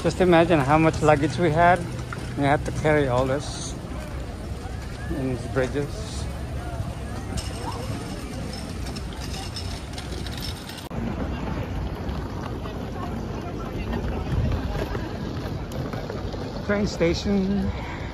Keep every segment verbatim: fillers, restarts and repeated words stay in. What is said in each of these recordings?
Just imagine how much luggage we had. We had to carry all this in these bridges. Train station.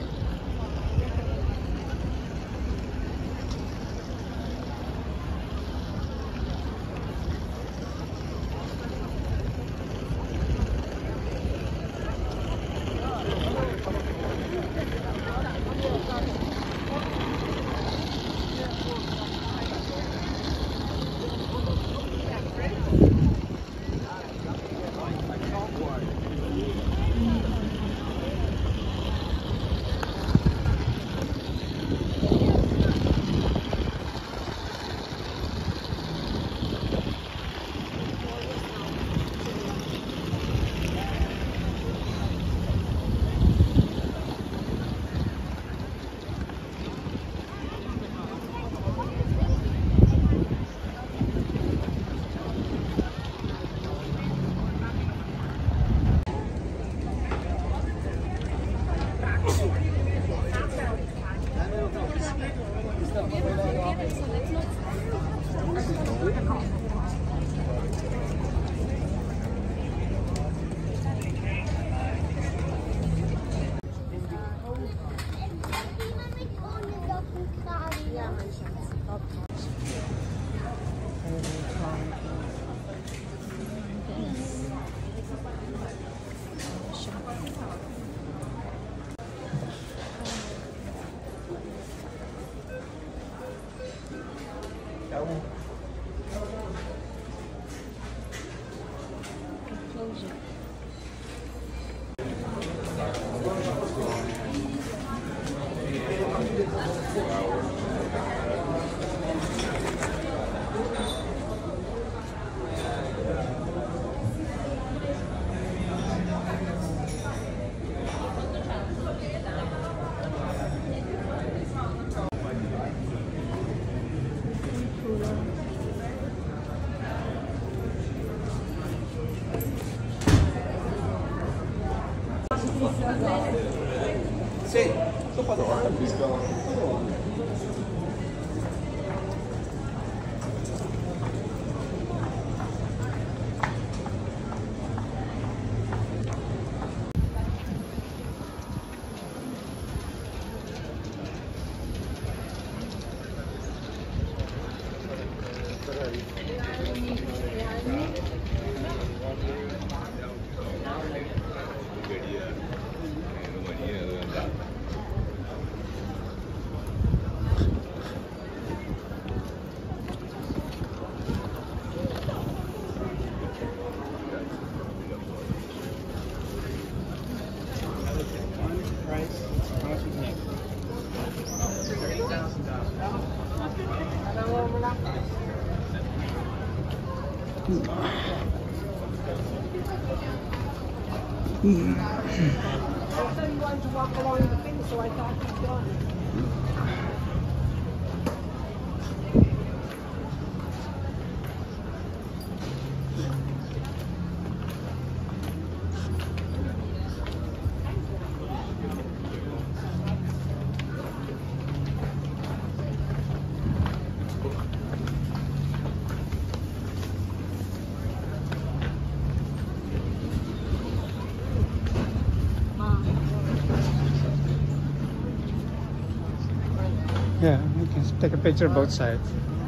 Yeah, you can take a picture of both sides.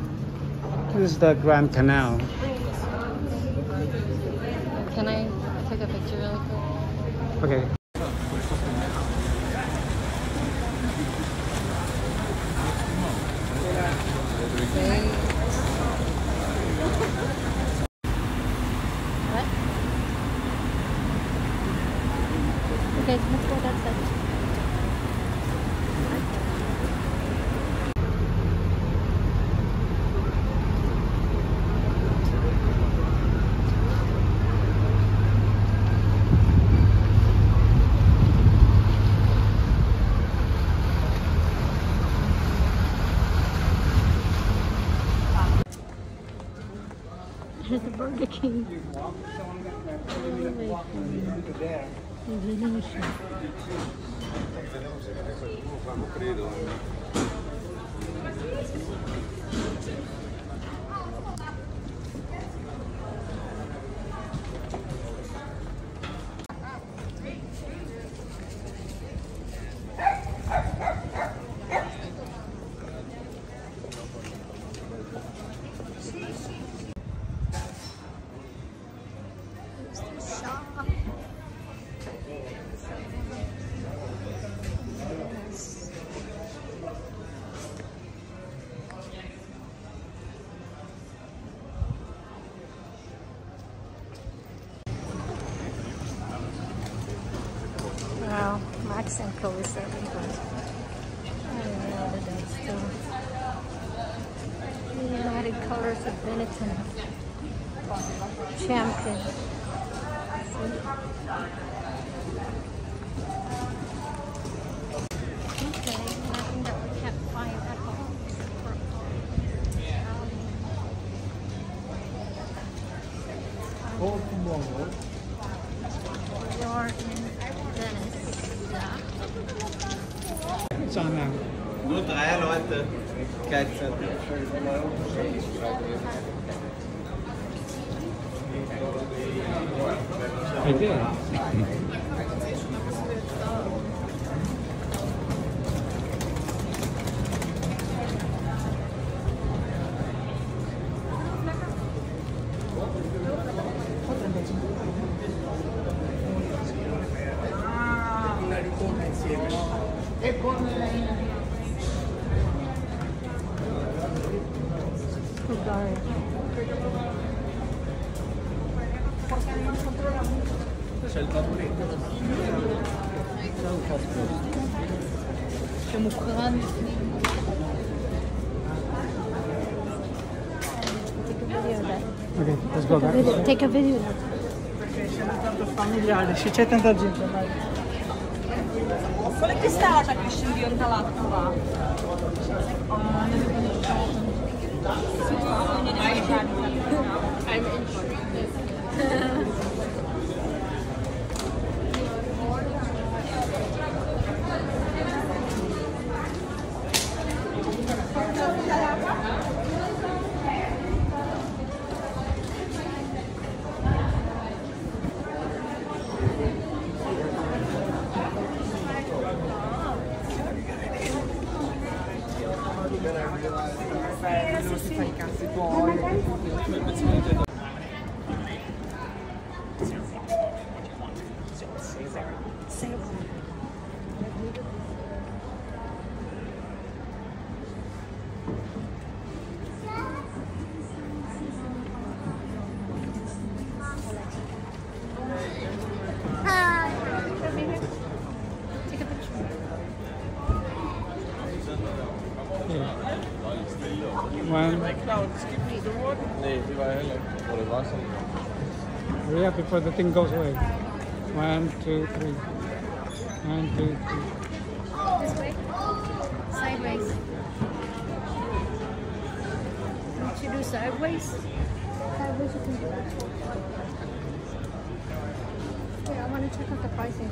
This is the Grand Canal. Can I take a picture really quick? Okay. What? Okay, let's go that side. There's a Burger King. Oh my God. Venice. Wow, Max and Co is everywhere. I don't know what that's too. The United Colors of Benetton. Champion. See? Okay, nothing that we can't find at home. You're in Venice. Yeah. Sana. Nur drei Leute gleichzeitig. I did. Bulgaria. שמוקרן בפנים. Take a video of that. Okay, let's go back. Video- Take a video of that. Familiare, c'è tanta gente. Qual è che stata che scendi on dall'altro là? I'm intrigued. Non si fa i cazzi tuoi. Take a picture. One. Nee, die var heller ikke. Hvor det var sådan. Hurry up before the thing goes away. One, two, three. One, two, three. This way. Sideways. Don't you do sideways? Sideways you can do that. Yeah, I want to check out the pricing.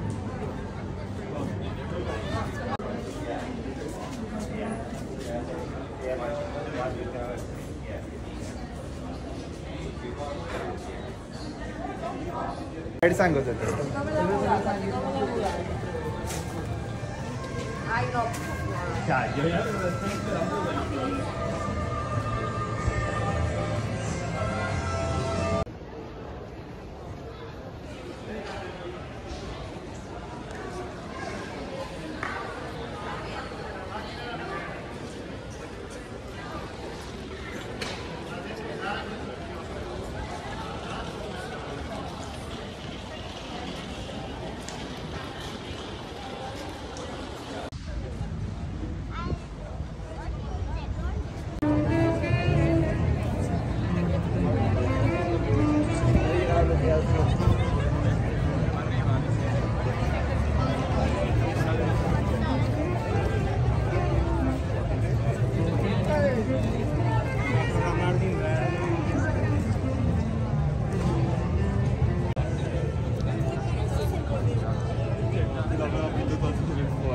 Head सांग होतं ते.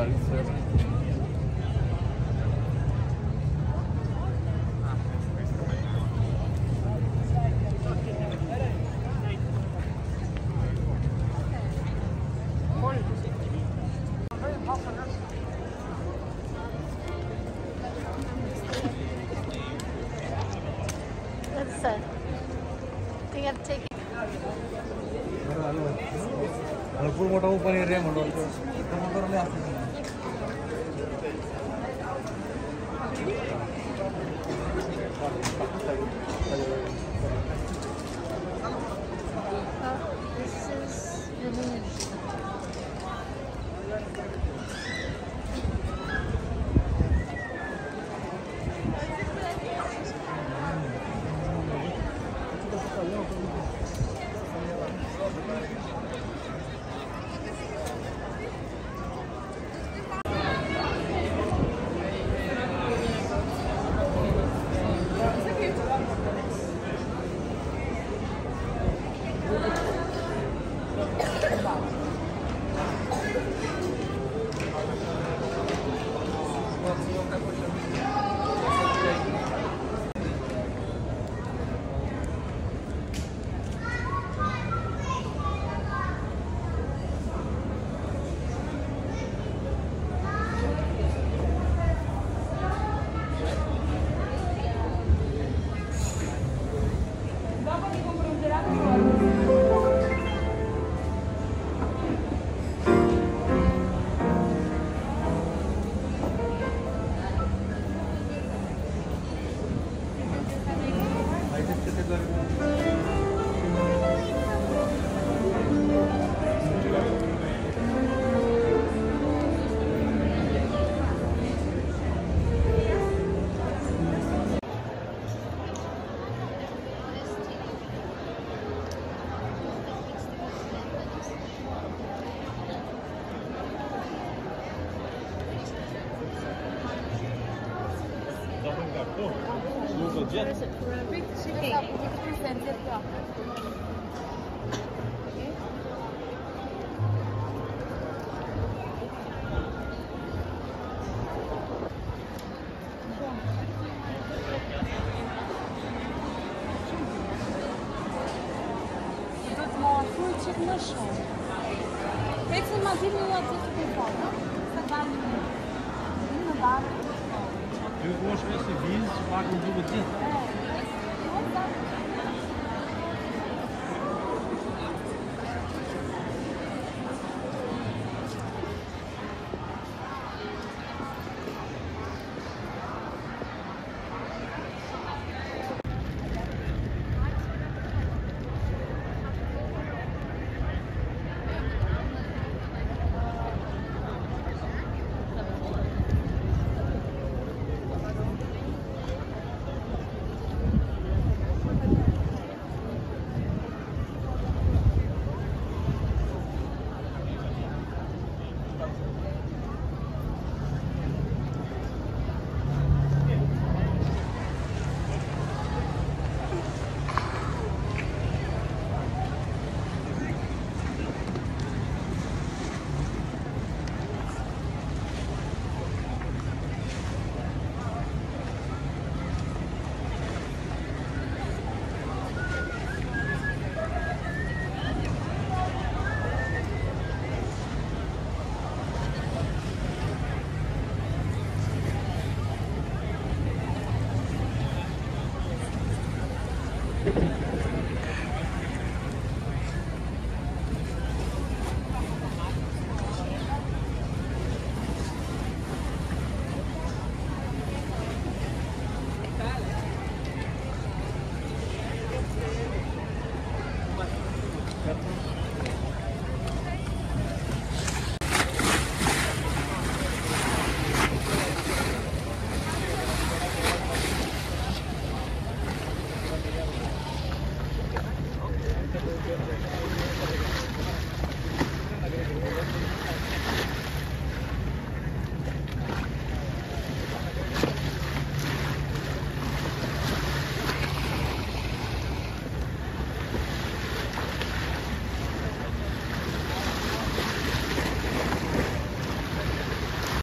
That's uh, they have to take it. भरपूर मोठा open area म्हणतो प्रमोटरने असते Oh, this is Venice. Where is it? Okay. Тут молоко и чернышом. Эти мобильные латыши прикольно. Du går som en civil, så var du på det.